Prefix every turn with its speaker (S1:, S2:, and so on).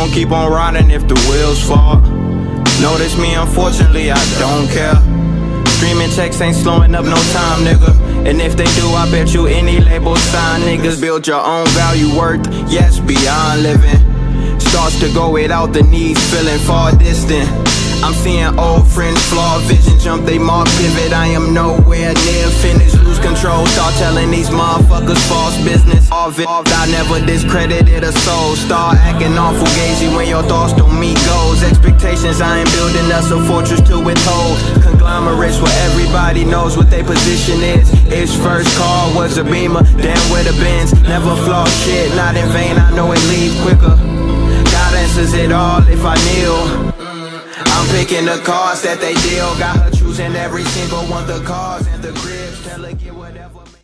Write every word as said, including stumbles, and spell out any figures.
S1: gon' keep on riding if the wheels fall. Notice me, unfortunately, I don't care. Streaming checks ain't slowing up no time, nigga. And if they do, I bet you any label sign. Niggas build your own value worth, yes, beyond living. Starts to go without the knees, feeling far distant. I'm seeing old friends flaw, vision jump, they mark pivot. I am nowhere near finished, lose control. Start telling these motherfuckers false business. All I never discredited a soul. Start acting all fugazi when your thoughts don't meet goals. Expectations, I ain't building us a fortress to withhold. Conglomerates where everybody knows what their position is. Its first car was a Beamer, damn with a Benz. Never flaw shit, not in vain, I know it leave quicker. God answers it all if I kneel. I'm picking the cards that they deal. Got her choosing every single one, the cars and the cribs. Tell her get whatever.